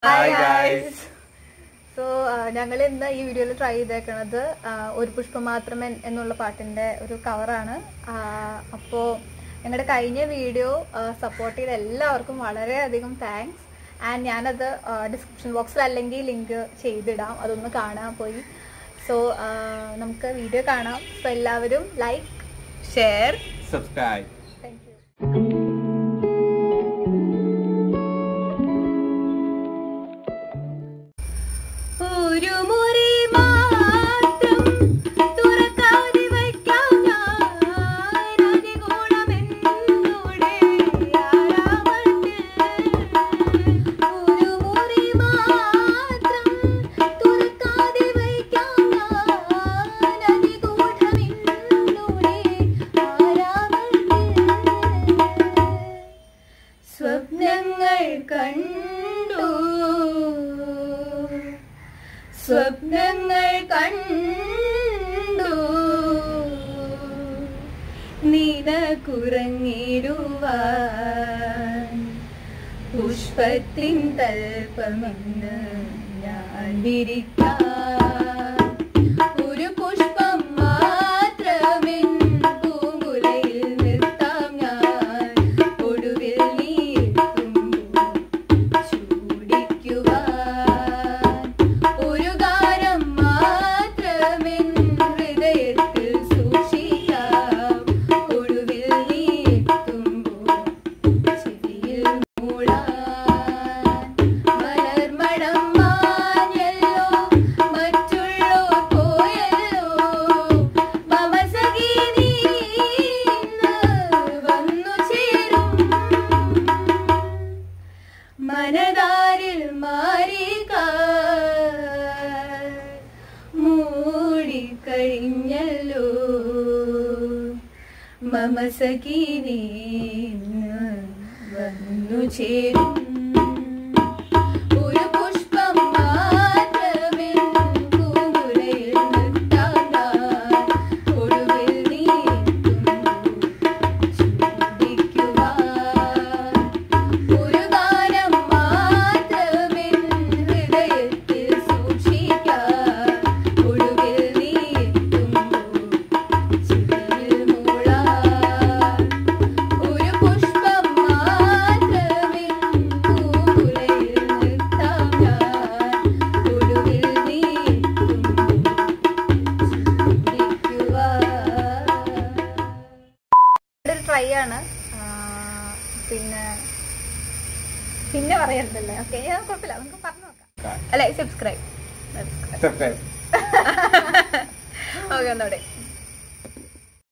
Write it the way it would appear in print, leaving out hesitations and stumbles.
Hi guys. So ഞങ്ങൾ ഇന്ന് ഈ വീഡിയോയിൽ ട്രൈ ചെയ്തേക്കുന്നത് ഒരു പുഷ്പം മാത്രമേ എന്നുള്ള പാട്ടിന്റെ ഒരു കവറാണ്. അപ്പോൾ ഞങ്ങളുടെ കഴിഞ്ഞ വീഡിയോ സപ്പോർട്ട് ചെയ്ത എല്ലാവർക്കും വളരെയധികം താങ്ക്സ്. ആൻഡ് ഞാനത് ഡിസ്ക്രിപ്ഷൻ ബോക്സിൽ അല്ലെങ്കിൽ ലിങ്ക് ചെയ്തിടാം, അതൊന്ന് കാണാൻ പോയി. സോ നമുക്ക് വീഡിയോ കാണാം. സോ എല്ലാവരും like, share, Subscribe. Thank you. ഒരു മുറി മാത്രം തുറക്കാതെ വയ്ക്കാം ഞാൻ അതിഗുണമെന്നോടെ ആരാമത്തിൽ. ഒരു മുറി മാത്രം തുറക്കാതെ വയ്ക്കാം ഞാൻ അതിഗുണമെന്നോടെ ആരാമത്തിൽ. സ്വപ്നങ്ങൾ കണ്ടു, സ്വപ്നങ്ങൾ കണ്ടു നിനക്കുറങ്ങിടുവാൻ പുഷ്പത്തിൻ തൽപ്പമെന്ന് ഞാൻ വിരിക്കാം. ഒരു പുഷ്പം മാത്രമെൻ പൂങ്കുലയിൽ നിർത്താം ഞാൻ ഒടുവിൽ നീ എത്തുമ്പോൾ ചൂടിക്കുവാൻ. ഒരു ഗാനം മാത്രമെൻ ഹൃദയത്തിൽ സൂക്ഷിക്കാം ഒടുവിൽ നീ എത്തുമ്പോൾ ചെവിയിൽ മൂളാൻ. മലർമണം മാഞ്ഞല്ലോ മറ്റുള്ളോർ പോയല്ലോ മമസഖി നീ ഇന്ന് വന്നു ചേരും. മനതാരിൽ മാറിക്കാൽ മൂടിക്കഴിഞ്ഞല്ലോ മമസഖി നീ ഇന്ന് വന്നു ചേരും. ഒരു പുഷ്പം മാത്രമെൻ പൂങ്കുലയിൽ നിർത്താം ഞാൻ ഒടുവിൽ നീ എത്തുമ്പോൾ ചൂടിക്കുവാൻ. ഒരു ഗാനം മാത്രമെൻ ഹൃദയത്തിൽ സൂക്ഷിക്കാം ഒടുവിൽ നീ എത്തുമ്പോൾ ചെവിയിൽ മൂളാൻ. ഒരു പുഷ്പം മാത്രമെൻ പൂങ്കുലയിൽ നിർത്താം ഞാൻ ഒടുവിൽ നീ എത്തുമ്പോൾ ചൂടിക്കുവാൻ. ട്രൈ ആണ്. പിന്നെ പറയണ്ടല്ലേ? ഓക്കെ, കുഴപ്പമില്ല, നമുക്ക് പറഞ്ഞു നോക്കാം. അല്ലെ, സബ്സ്ക്രൈബ് Subscribe. ഓക്കെ, ഒന്നോടെ